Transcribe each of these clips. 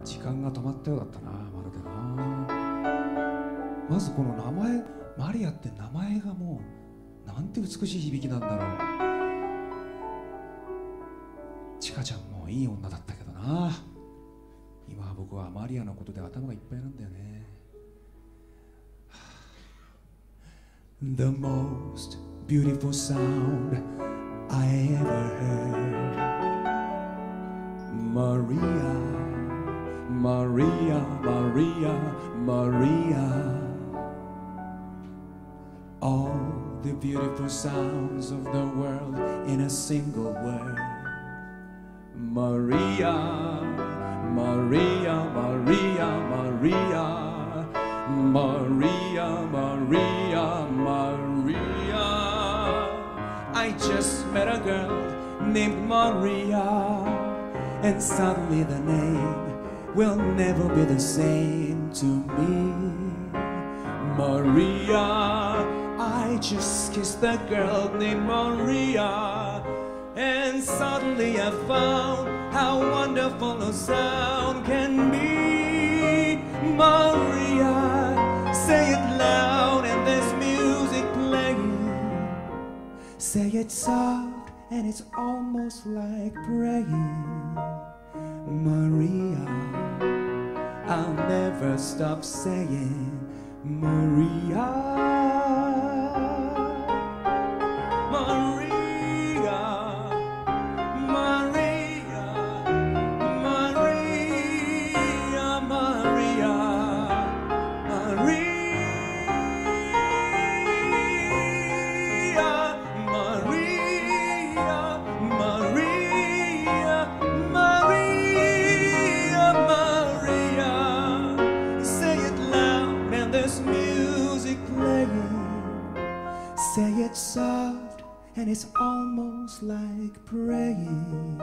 時間が止まったようだったな、まるでな。まずこの名前、マリアって名前がもうなんて美しい響きなんだろう。チカちゃんもいい女だったけどな。今僕はマリアのことで頭がいっぱいなんだよね。The most beautiful sound I ever heard. Maria, Maria, Maria, Maria. All the beautiful sounds of the world in a single word. Maria, Maria, Maria, Maria, Maria, Maria, Maria. I just met a girl named Maria, and suddenly the name will never be the same to me. Maria, I just kissed a girl named Maria, and suddenly I found how wonderful a sound can be. Maria, say it loud and there's music playing. Say it soft and it's almost like praying. Maria, I'll never stop saying Maria. Say it soft and it's almost like praying.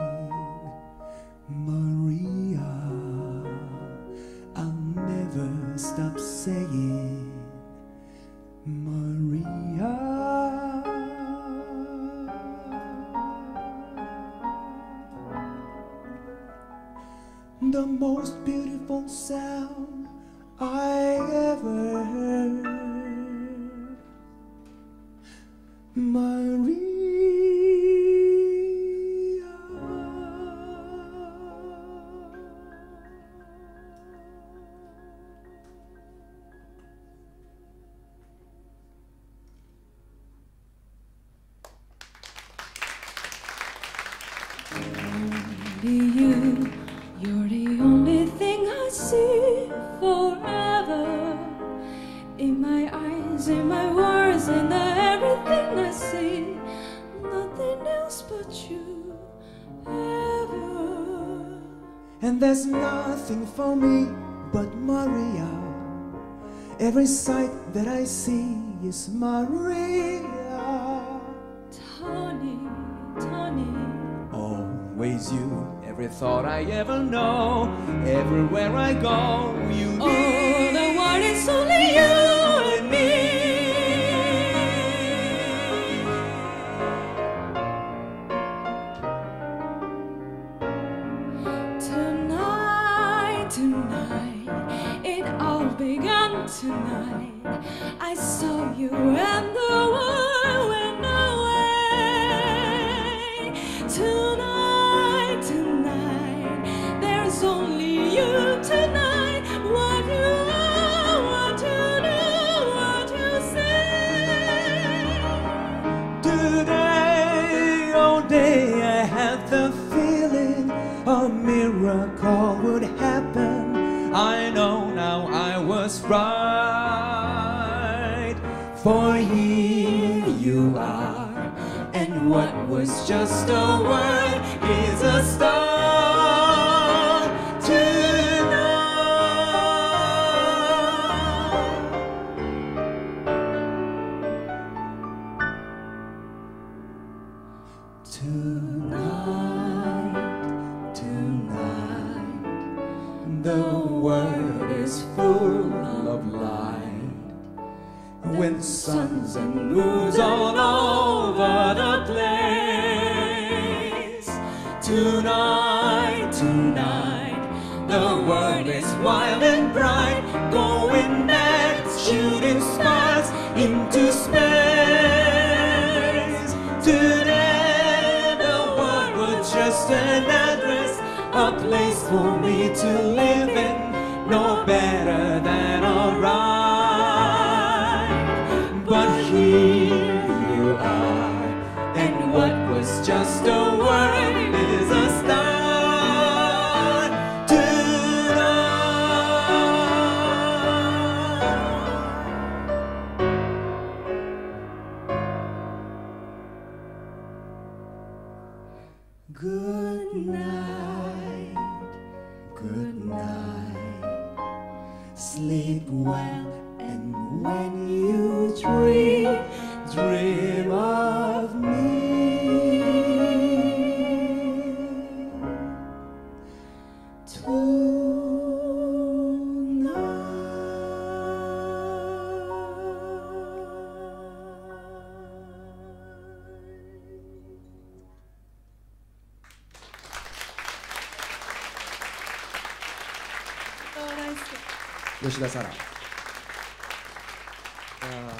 Maria, I'll never stop saying Maria. The most beautiful sound I ever heard. Maria. Only you, you're the only thing I see forever. In my eyes, in my words, in everything I see, nothing else but you ever. And there's nothing for me but Maria. Every sight that I see is Maria. Tony, Tony, always you. Every thought I ever know, everywhere I go, you oh, the world is only you and me. Tonight, tonight, it all began tonight. I saw you and the world went away. Tonight, tonight, there's only you tonight. What you are, what you do, what you say. Today, all day, I had the feeling a miracle would happen. I know now I was right. For here you are, and what was just a word is a start tonight. Tonight, tonight, the world is full of light. When suns and moons all over the place. Tonight, tonight, The world is wild and bright, going mad, shooting stars into space. Today the world was just an address, a place for me to live in, no better than alright. But here you are, and what was just a word is a start tonight. Good night, good night. Sleep well, and when you dream, dream of me. 吉田沙羅。